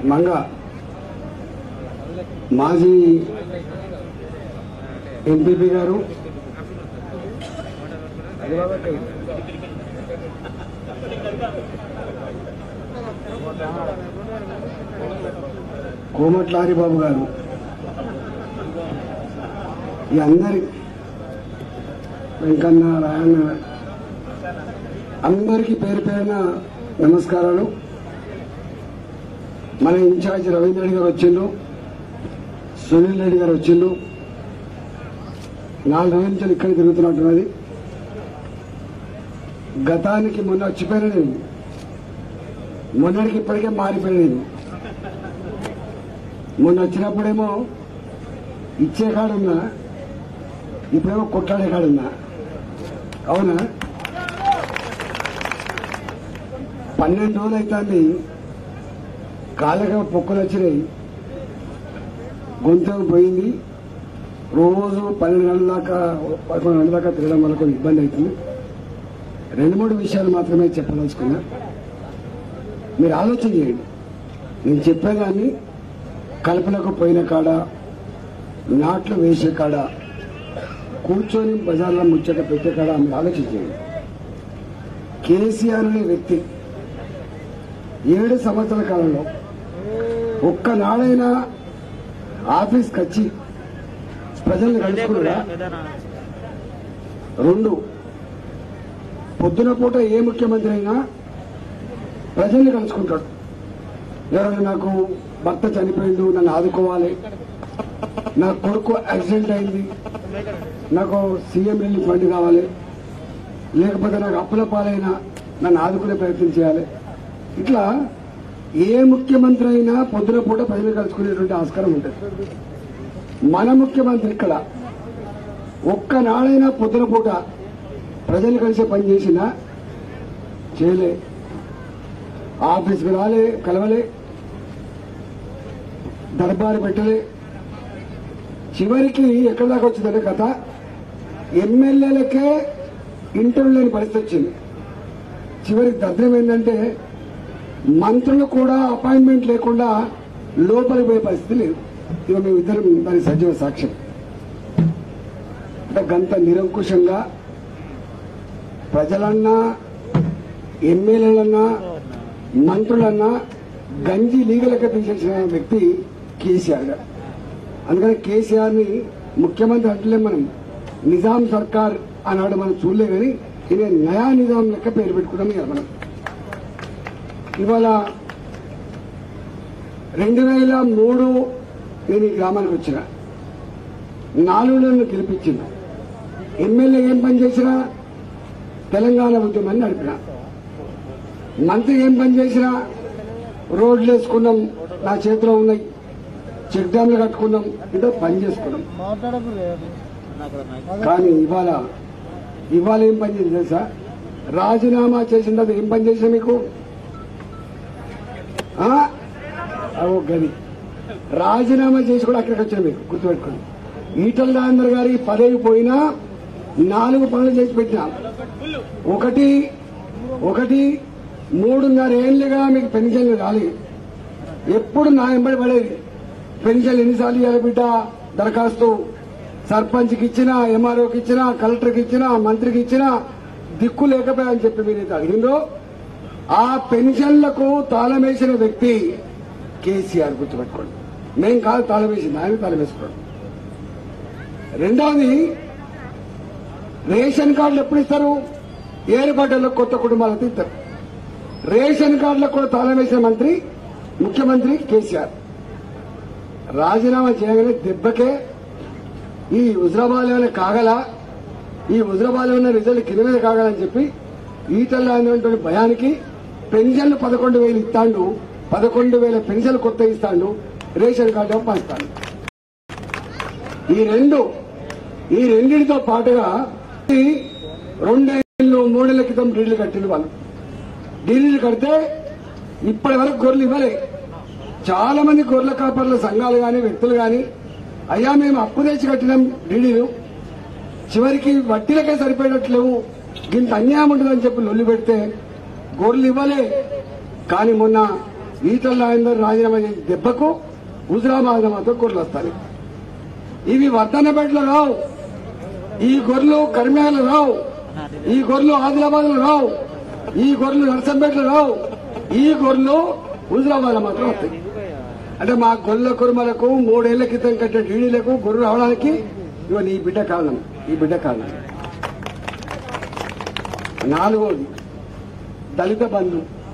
మంగ మాజీ ఎంపీపీ గారు కోమట్ల హరిబాబు గారు ఈ అందరి వెంకన్న రాయన్న అందరికీ పేరు పేరున నమస్కారాలు. మన ఇన్ఛార్జ్ రవీంద్ర రెడ్డి గారు వచ్చిండు, సునీల్ రెడ్డి గారు వచ్చిండు. 4 రోజుల నుంచి ఇక్కడ తిరుగుతున్నట్టున్నది. గతానికి మొన్న వచ్చిపోయిన నేను మొన్నటికి ఇప్పటికే మారిపోయాను. మొన్న వచ్చినప్పుడేమో ఇచ్చే కాడున్నా, ఇప్పుడేమో కొట్లాడే కాడున్నా. అవునా? 12 రోజులు అవుతుంది. కాళ్ళగా పొక్కులు వచ్చినాయి, గొంతు పోయింది. రోజు 12 గంటల దాకా 11 గంటల దాకా తిరగడం వల్ల కొంచెం ఇబ్బంది అవుతుంది. 2-3 విషయాలు మాత్రమే చెప్పదలుచుకున్నా. మీరు ఆలోచన చేయండి. నేను చెప్పేదాన్ని కలుపులకు పోయిన కాడ, నాట్లు వేసే కాడ, కూర్చొని బజార్లో ముచ్చట పెట్టే కాడ మీరు ఆలోచన చేయండి. కేసీఆర్ అనే వ్యక్తి 7 సంవత్సరాల కాలంలో ఒక్కనాడైనా ఆఫీస్కి వచ్చి ప్రజల్ని కలుసుకున్నాడా? 2, పొద్దున పూట ఏ ముఖ్యమంత్రి అయినా ప్రజల్ని కలుసుకుంటాడు. ఎవరైనా నాకు భర్త చనిపోయిండు, నన్ను ఆదుకోవాలి, నా కొడుకు యాక్సిడెంట్ అయింది, నాకు సీఎం రిలీఫ్ ఫండ్ కావాలి, లేకపోతే నాకు అప్పుల పాలైనా నన్ను ఆదుకునే ప్రయత్నం చేయాలి. ఇట్లా ఏ ముఖ్యమంత్రి అయినా పొద్దున పూట ప్రజలు కలుసుకునేటువంటి ఆస్కారం ఉంటుంది. మన ముఖ్యమంత్రి ఇక్కడ ఒక్కనాడైనా పొద్దున పూట ప్రజలు కలిసే పని చేసినా చేయలే. ఆఫీస్కి రాలే, కలవలే, దర్బారు పెట్టలే. చివరికి ఎక్కడి దాకా వచ్చిందంటే కథ, ఎమ్మెల్యేలకే ఇంటర్వ్యూ లేని పరిస్థితి వచ్చింది. చివరికి దర్శనం ఏంటంటే మంత్రులు కూడా అపాయింట్మెంట్ లేకుండా లోపలికి పోయే పరిస్థితి లేదు. ఇక మేమిద్దరం దాని సజీవ సాక్ష్యం. అంటే గంత నిరంకుశంగా ప్రజలన్నా, ఎమ్మెల్యేలన్నా, మంత్రులన్నా గంజి లీగలకి తీసేసిన వ్యక్తి కేసీఆర్ గారు. అందుకని కేసీఆర్ ని ముఖ్యమంత్రి అంటలే మనం, నిజాం సర్కార్ అన్నాడు మనం చూడలే. కానీ ఇది నయా నిజాం లెక్క పేరు పెట్టుకున్నాం ఇక మనం. ఇవాళ 2003 నేను ఈ గ్రామానికి వచ్చిన, 4 నెలలు గెలిపించిన ఎమ్మెల్యే ఏం పని చేసినా తెలంగాణ ఉద్యమాన్ని నడిపిన, మంత్రి ఏం పని చేసినా రోడ్లు వేసుకున్నాం, నా చేతిలో ఉన్నాయి, చెక్ డ్యాంలు కట్టుకున్నాం, ఇంత పని చేసుకున్నాం. కానీ ఇవాళ ఏం పని చేసింది తెలుసా? రాజీనామా చేసిన తర్వాత ఏం పని చేసినా మీకు గది రాజీనామా చేసి కూడా అక్కడికి వచ్చాను. మీకు గుర్తుపెట్టుకోండి, ఈటల రాజేందర్ గారికి పదవి పోయినా 4 పనులు చేసి పెట్టినా. ఒకటి 3.5 ఏళ్లుగా మీకు పెన్షన్లు రాలేదు. ఎప్పుడు నా వెంబడి పడేది పెన్షన్ ఎన్నిసార్లు ఇవ్వాలి బిడ్డ దరఖాస్తు, సర్పంచ్కి ఇచ్చినా, ఎంఆర్ఓకి ఇచ్చినా, కలెక్టర్కి ఇచ్చినా, మంత్రికి ఇచ్చినా దిక్కు లేకపోయాని చెప్పి మీరు అడిగిందో ఆ పెన్షన్లకు తాళం వేసిన వ్యక్తి కేసీఆర్. గుర్తుపెట్టుకోండి, మేం కాదు తాళం వేసింది, ఆయన తాళం వేసుకోండి. రెండవది, రేషన్ కార్డులు ఎప్పుడు ఇస్తారు? ఏర్పాట్లకు కొత్త కుటుంబాలకు ఇస్తారు. రేషన్ కార్డులకు కూడా తాళం వేసిన ముఖ్యమంత్రి కేసీఆర్. రాజీనామా చేయగానే దెబ్బకే ఈ హుజరాబాద్ ఏమైనా కాగలా, ఈ హుజరాబాద్ ఏమైనా రిజల్ట్ కింద మీద కాగలని చెప్పి ఈటల్లో అయినటువంటి భయానికి పెన్షన్లు 11,000 ఇస్తాడు, 11,000 పెన్షన్లు కొత్త ఇస్తాడు, రేషన్ కార్డు పంచుతాడు. ఈ రెండింటితో పాటుగా 2 ఏళ్ళు 3 ఏళ్ల క్రితం డీడీలు కట్టిన వాళ్ళు. డీడీలు కడితే ఇప్పటి వరకు గొర్రెలు ఇవ్వలే. చాలా మంది గొర్రెల కాపర్ల సంఘాలు గాని, వ్యక్తులు గాని, అయ్యా మేము అప్పు తెచ్చి కట్టినాం డీడీలు, చివరికి వడ్డీలకే సరిపోయేటట్లేవు, ఇంత అన్యాయం ఉంటుందని చెప్పి లొల్లి పెడితే గొర్రెలు ఇవ్వలే. కానీ మొన్న ఈటల రాజేందర్ రాజీనామా చేసి దెబ్బకు హుజురాబాద్ మాత్రం గొర్రెలు వస్తాయి. ఇవి వర్ధన్నపేటలో రావు, ఈ గొర్రెలు కర్మ్యాలు రావు, ఈ గొర్రెలు ఆదిలాబాద్ లో రావు, ఈ గొర్రెలు నర్సంపేటలో రావు, ఈ గొర్రెలు హుజురాబాద్ మాత్రం వస్తాయి. అంటే మా గొర్రెల కుర్మలకు 3 ఏళ్ల క్రితం కట్టిన డీడీలకు గొర్రెలు రావడానికి ఇవన్నీ ఈ బిడ్డ కారణం. ఈ బిడ్డ కారణం. 4వది దళిత బంధు.